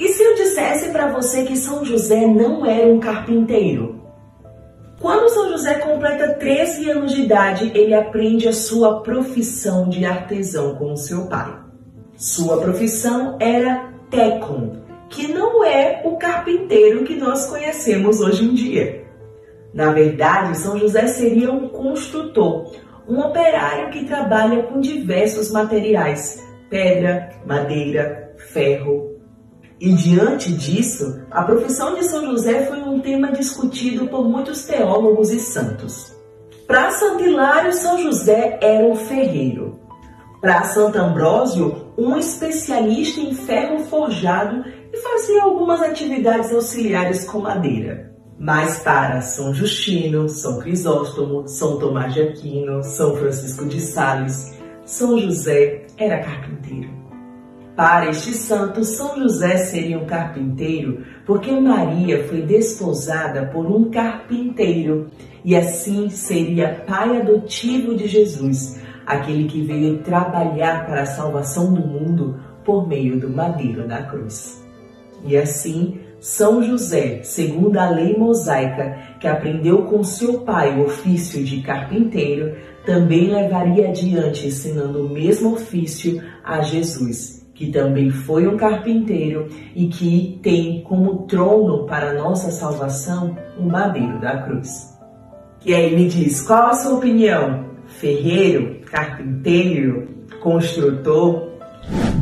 E se eu dissesse para você que São José não era um carpinteiro? Quando São José completa 13 anos de idade, ele aprende a sua profissão de artesão com o seu pai. Sua profissão era tecon, que não é o carpinteiro que nós conhecemos hoje em dia. Na verdade, São José seria um construtor, um operário que trabalha com diversos materiais, pedra, madeira, ferro. E diante disso, a profissão de São José foi um tema discutido por muitos teólogos e santos. Para Santo Hilário, São José era um ferreiro. Para Santo Ambrósio, um especialista em ferro forjado e fazia algumas atividades auxiliares com madeira. Mas para São Justino, São Crisóstomo, São Tomás de Aquino, São Francisco de Sales, São José era carpinteiro. Para estes santos, São José seria um carpinteiro porque Maria foi desposada por um carpinteiro e assim seria pai adotivo de Jesus, aquele que veio trabalhar para a salvação do mundo por meio do madeiro da cruz. E assim, São José, segundo a lei mosaica, que aprendeu com seu pai o ofício de carpinteiro, também levaria adiante ensinando o mesmo ofício a Jesus, que também foi um carpinteiro e que tem como trono para nossa salvação o madeiro da cruz. E aí me diz, qual a sua opinião? Ferreiro? Carpinteiro? Construtor?